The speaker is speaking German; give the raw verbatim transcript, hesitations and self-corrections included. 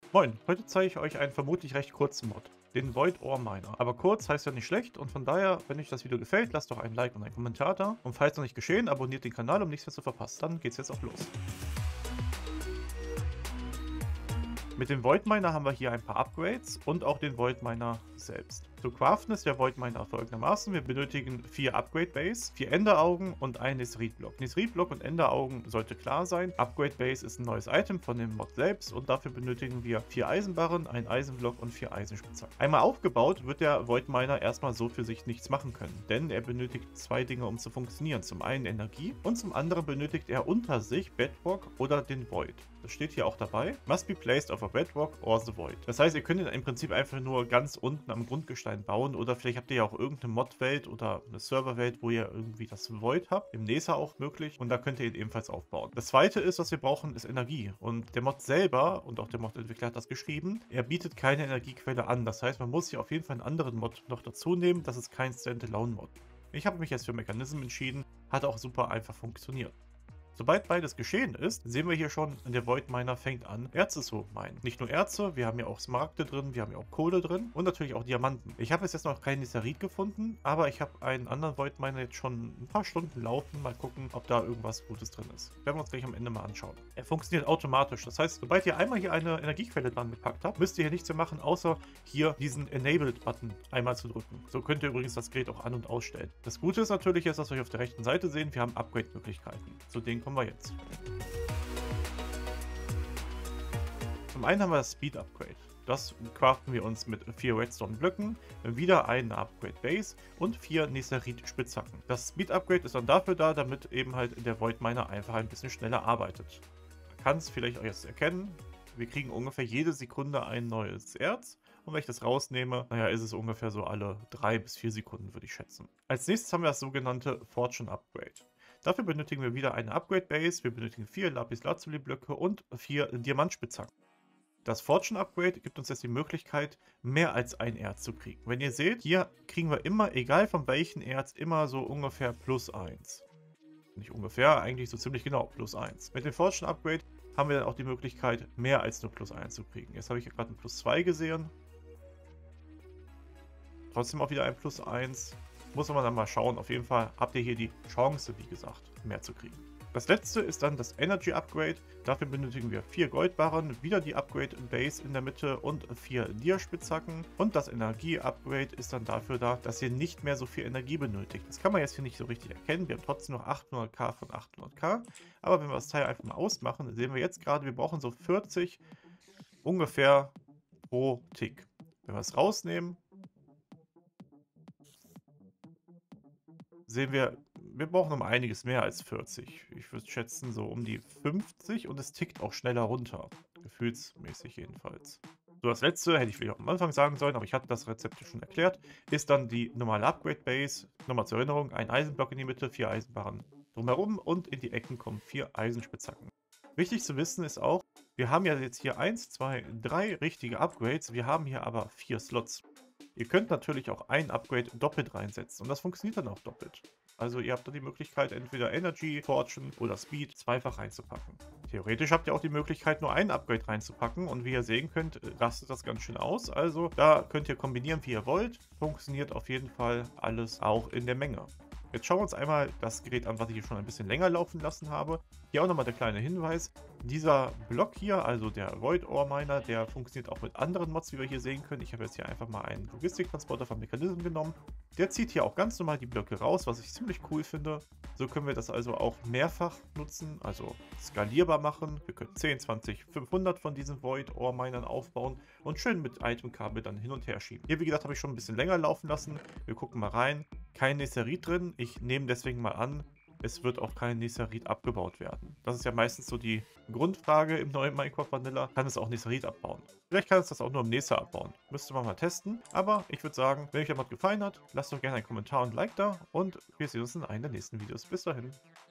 Moin, heute zeige ich euch einen vermutlich recht kurzen Mod, den Void Ore Miner. Aber kurz heißt ja nicht schlecht und von daher, wenn euch das Video gefällt, lasst doch ein Like und einen Kommentar da. Und falls noch nicht geschehen, abonniert den Kanal, um nichts mehr zu verpassen. Dann geht's jetzt auch los. Mit dem Void Miner haben wir hier ein paar Upgrades und auch den Void Miner selbst. Zu craften ist der Void Miner folgendermaßen: Wir benötigen vier Upgrade Base, vier Enderaugen und einen Nesrit-Block. Nesrit-Block und Enderaugen sollte klar sein. Upgrade Base ist ein neues Item von dem Mod selbst und dafür benötigen wir vier Eisenbarren, einen Eisenblock und vier Eisenspitzhacken. Einmal aufgebaut wird der Void Miner erstmal so für sich nichts machen können, denn er benötigt zwei Dinge, um zu funktionieren. Zum einen Energie und zum anderen benötigt er unter sich Bedrock oder den Void. Das steht hier auch dabei. Must be placed over Bedrock or the Void. Das heißt, ihr könnt ihn im Prinzip einfach nur ganz unten am Grundgestein bauen oder vielleicht habt ihr ja auch irgendeine Mod-Welt oder eine Serverwelt, wo ihr irgendwie das Void habt. Im Nether auch möglich und da könnt ihr ihn ebenfalls aufbauen. Das zweite ist, was wir brauchen, ist Energie. Und der Mod selber und auch der Mod-Entwickler hat das geschrieben, er bietet keine Energiequelle an. Das heißt, man muss hier auf jeden Fall einen anderen Mod noch dazu nehmen. Das ist kein Standalone-Mod. Ich habe mich jetzt für Mechanism entschieden, hat auch super einfach funktioniert. Sobald beides geschehen ist, sehen wir hier schon, der Void Miner fängt an, Erze zu meinen. Nicht nur Erze, wir haben ja auch Smaragde drin, wir haben ja auch Kohle drin und natürlich auch Diamanten. Ich habe jetzt noch keinen Netherit gefunden, aber ich habe einen anderen Void Miner jetzt schon ein paar Stunden laufen. Mal gucken, ob da irgendwas Gutes drin ist. Werden wir uns gleich am Ende mal anschauen. Er funktioniert automatisch. Das heißt, sobald ihr einmal hier eine Energiequelle dran gepackt habt, müsst ihr hier nichts mehr machen, außer hier diesen Enabled-Button einmal zu drücken. So könnt ihr übrigens das Gerät auch an- und ausstellen. Das Gute ist natürlich jetzt, dass wir auf der rechten Seite sehen, wir haben Upgrade-Möglichkeiten. Zu denen kommen wir jetzt. Zum einen haben wir das Speed Upgrade. Das craften wir uns mit vier Redstone-Blöcken, wieder eine Upgrade Base und vier Netherit-Spitzhacken. Das Speed Upgrade ist dann dafür da, damit eben halt der Void Miner einfach ein bisschen schneller arbeitet. Man kann es vielleicht auch jetzt erkennen, wir kriegen ungefähr jede Sekunde ein neues Erz. Und wenn ich das rausnehme, naja, ist es ungefähr so alle drei bis vier Sekunden, würde ich schätzen. Als nächstes haben wir das sogenannte Fortune Upgrade. Dafür benötigen wir wieder eine Upgrade Base, wir benötigen vier Lapis Lazuli Blöcke und vier Diamantspitzhacken. Das Fortune Upgrade gibt uns jetzt die Möglichkeit, mehr als ein Erz zu kriegen. Wenn ihr seht, hier kriegen wir immer, egal von welchem Erz, immer so ungefähr plus eins. Nicht ungefähr, eigentlich so ziemlich genau plus eins. Mit dem Fortune Upgrade haben wir dann auch die Möglichkeit, mehr als nur plus eins zu kriegen. Jetzt habe ich hier gerade ein plus zwei gesehen. Trotzdem auch wieder ein plus eins. Muss man dann mal schauen. Auf jeden Fall habt ihr hier die Chance, wie gesagt, mehr zu kriegen. Das letzte ist dann das Energy Upgrade. Dafür benötigen wir vier Goldbarren, wieder die Upgrade Base in der Mitte und vier Dia-Spitzhacken. Und das Energie Upgrade ist dann dafür da, dass ihr nicht mehr so viel Energie benötigt. Das kann man jetzt hier nicht so richtig erkennen. Wir haben trotzdem noch achthunderttausend von achthunderttausend. Aber wenn wir das Teil einfach mal ausmachen, sehen wir jetzt gerade, wir brauchen so vierzig ungefähr pro Tick. Wenn wir es rausnehmen, sehen wir, wir brauchen um einiges mehr als vierzig. Ich würde schätzen so um die fünfzig und es tickt auch schneller runter. Gefühlsmäßig jedenfalls. So, das letzte hätte ich vielleicht auch am Anfang sagen sollen, aber ich hatte das Rezept schon erklärt, ist dann die normale Upgrade Base. Nochmal zur Erinnerung, ein Eisenblock in die Mitte, vier Eisenbarren drumherum und in die Ecken kommen vier Eisenspitzhacken. Wichtig zu wissen ist auch, wir haben ja jetzt hier eins, zwei, drei richtige Upgrades, wir haben hier aber vier Slots. Ihr könnt natürlich auch ein Upgrade doppelt reinsetzen und das funktioniert dann auch doppelt. Also ihr habt dann die Möglichkeit, entweder Energy, Fortune oder Speed zweifach reinzupacken. Theoretisch habt ihr auch die Möglichkeit, nur ein Upgrade reinzupacken und wie ihr sehen könnt, rastet das ganz schön aus. Also da könnt ihr kombinieren, wie ihr wollt. Funktioniert auf jeden Fall alles auch in der Menge. Jetzt schauen wir uns einmal das Gerät an, was ich hier schon ein bisschen länger laufen lassen habe. Hier auch nochmal der kleine Hinweis. Dieser Block hier, also der Void Ore Miner, der funktioniert auch mit anderen Mods, wie wir hier sehen können. Ich habe jetzt hier einfach mal einen Logistiktransporter von Mechanism genommen. Der zieht hier auch ganz normal die Blöcke raus, was ich ziemlich cool finde. So können wir das also auch mehrfach nutzen, also skalierbar machen. Wir können zehn, zwanzig, fünfhundert von diesen Void Ore Minern aufbauen und schön mit Itemkabel dann hin und her schieben. Hier, wie gesagt, habe ich schon ein bisschen länger laufen lassen. Wir gucken mal rein. Kein Netherit drin. Ich nehme deswegen mal an, es wird auch kein Netherit abgebaut werden. Das ist ja meistens so die Grundfrage im neuen Minecraft Vanilla. Kann es auch Netherit abbauen? Vielleicht kann es das auch nur im Nether abbauen. Müsste man mal testen. Aber ich würde sagen, wenn euch der Mod gefallen hat, lasst doch gerne einen Kommentar und ein Like da. Und wir sehen uns in einem der nächsten Videos. Bis dahin.